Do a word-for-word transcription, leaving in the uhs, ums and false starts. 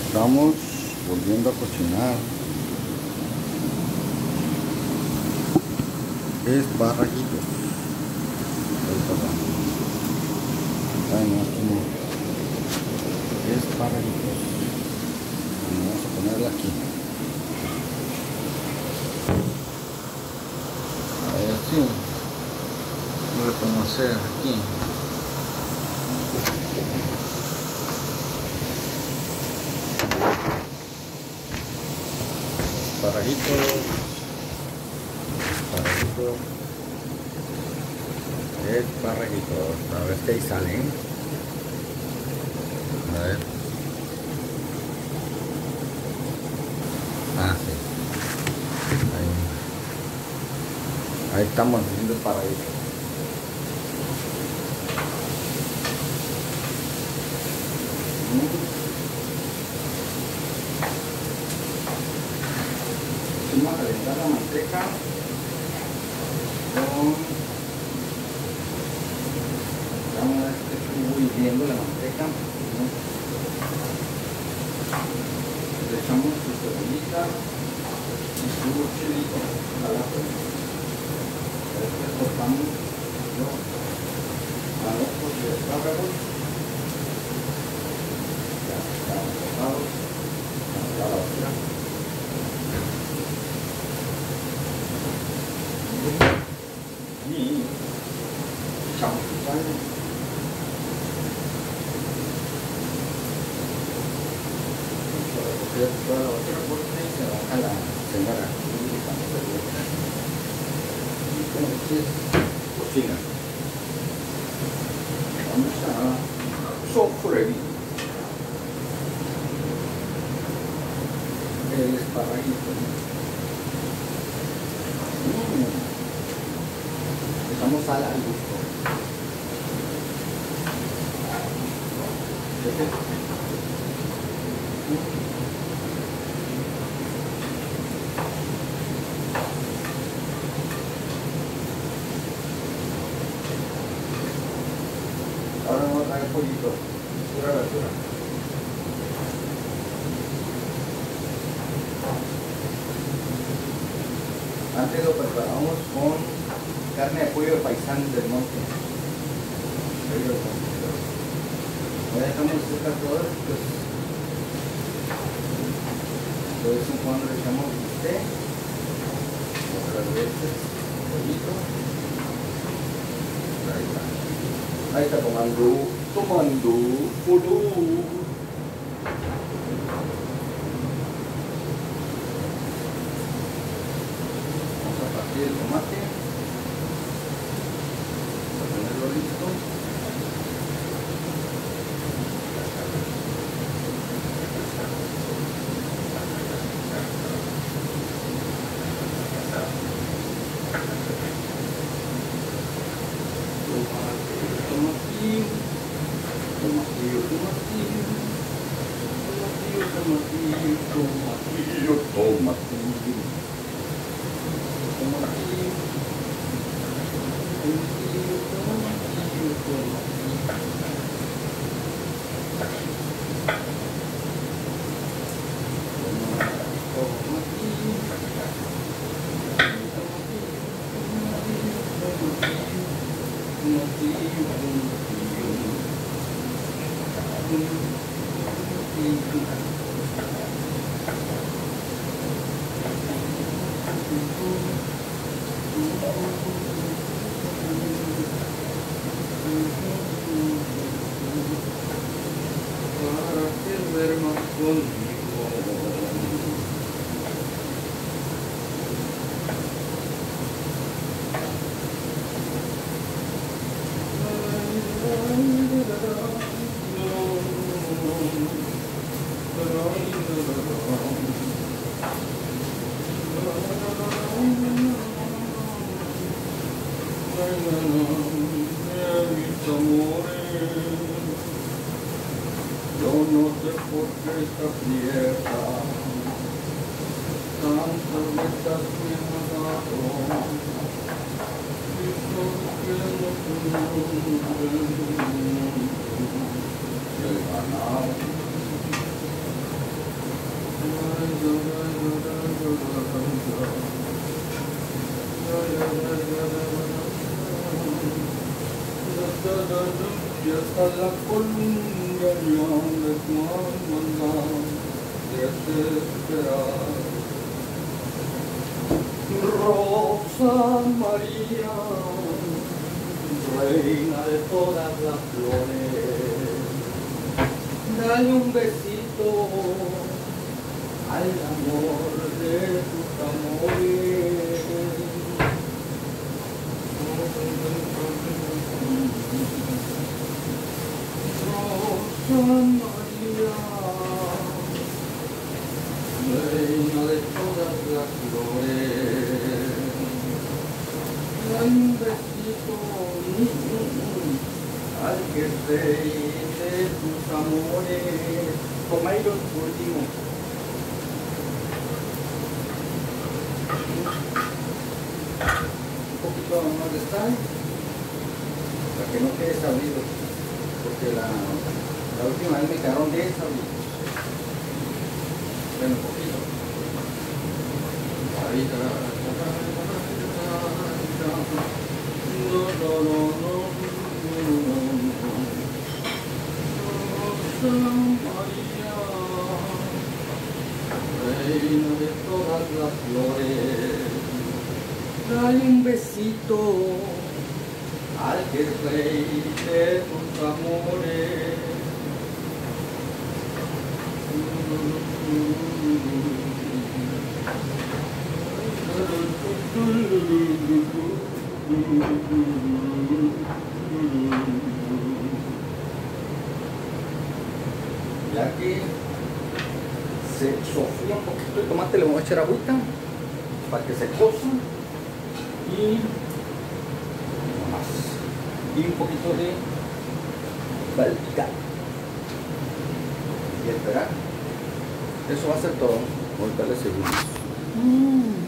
Estamos volviendo a cocinar esparraguitos. Ay, no, aquí no. Esparraguitos. Vamos a ponerla aquí. A ver, así. No le podemos hacer aquí. Esparraguitos, esparraguitos, esparraguitos, a ver si ahí salen. A ver. Ah, sí. Ahí, ahí estamos haciendo esparraguitos. Vamos a calentar la manteca con, vamos a ver que estuvo hirviendo la manteca, le echamos su cebollita y su chilito al ajo, después cortamos los manojos de espárragos, ya están cortados, a la basura. Y echamos su sal, toda la basura porque se baja la señora y entonces cocina. Vamos a sofreír el esparraguito. Mm. Echamos sal al gusto. Ahora vamos a traer pollito, pura verdura. Antes lo preparamos con carne de pollo de paisán del monte. Ahora dejamos secar todo, pues de vez en cuando le echamos bistec, otras veces pollito. Ahí está. Ahí está tomando, tomando pollo. Vamos a partir el tomate. Listo. Tomatillo, tomatillo, tomatillo, tomatillo, tomatillo, tomatillo, tomatillo. Para perder más conmigo. Yo no sé por qué esta fiesta, tantas vueltas me ha dado, y solo quiero tu nombre, he ganado. hasta la columna ya me mandan desesperar. Rosa María, reina de todas las flores, dale un besito al amor de tus amores. Rosa María, reina de todas las flores, dale un besito al que rey de tus amores. Como ellos último. Un poquito más de sal para que no quede sabido, porque la, la última vez me quedaron diez sabidos. Bueno, un poquito. Ahorita. No, no, no, no, no, no. Rosa María, reina de todas las flores, dale un besito al que es rey de tus amores. Ya que se sofría un poquito el tomate, le voy a echar agüita para que se cosa y más, y un poquito de balcal y esperar. Eso va a ser todo. Ahorita le seguimos. Mm.